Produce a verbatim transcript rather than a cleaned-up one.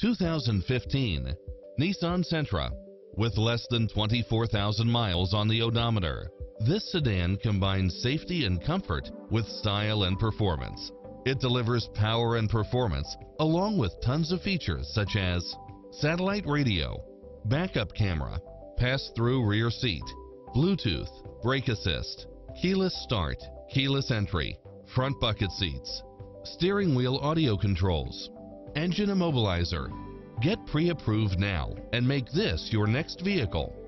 two thousand fifteen Nissan Sentra. With less than twenty-four thousand miles on the odometer, this sedan combines safety and comfort with style and performance. It delivers power and performance along with tons of features such as satellite radio, backup camera, pass-through rear seat, Bluetooth, brake assist, keyless start, keyless entry, front bucket seats, steering wheel audio controls, engine immobilizer. Get pre-approved now and make this your next vehicle.